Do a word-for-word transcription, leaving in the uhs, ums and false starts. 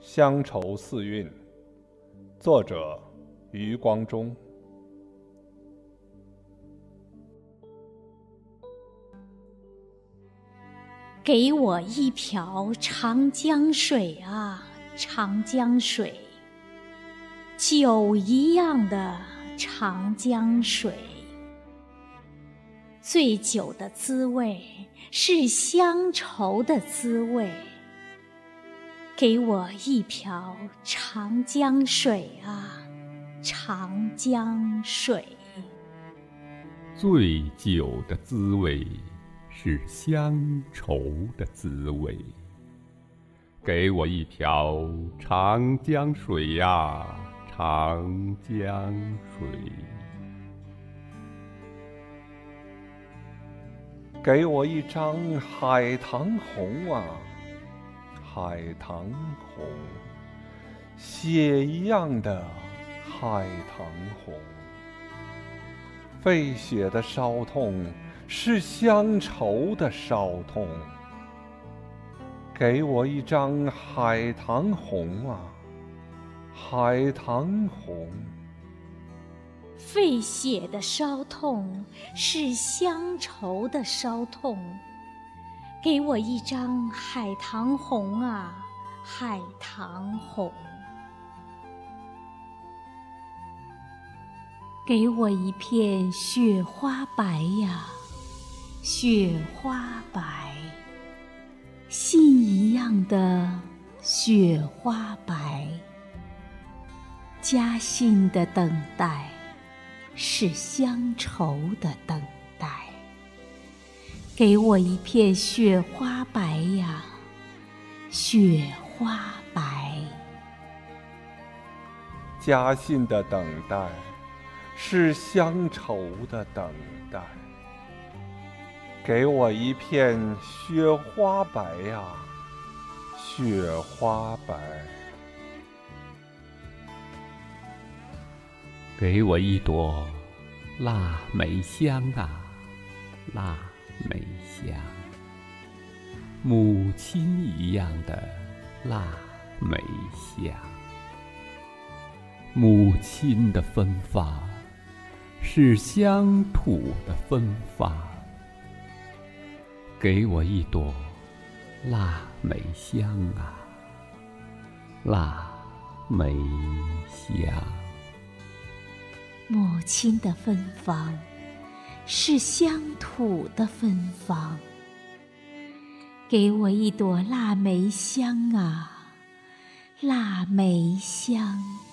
乡愁四韵，作者余光中。 给我一瓢长江水啊，长江水，酒一样的长江水。醉酒的滋味是乡愁的滋味。给我一瓢长江水啊，长江水。 醉酒的滋味是乡愁的滋味。给我一瓢长江水呀，长江水。 给我一张海棠红啊，海棠红，血一样的海棠红。沸血的烧痛是乡愁的烧痛。给我一张海棠红啊，海棠红。 沸血的烧痛是乡愁的烧痛。给我一张海棠红啊，海棠红。给我一片雪花白呀，雪花白，信一样的雪花白。家信的等待是乡愁的等待。给我一片雪花白呀，雪花白。 家信的等待是乡愁的等待。给我一片雪花白呀，雪花白。 给我一朵腊梅香啊，腊梅香，母亲一样的腊梅香。母亲的芬芳是乡土的芬芳。给我一朵腊梅香啊，腊梅香。 母亲的芬芳是乡土的芬芳。给我一朵腊梅香啊，腊梅香。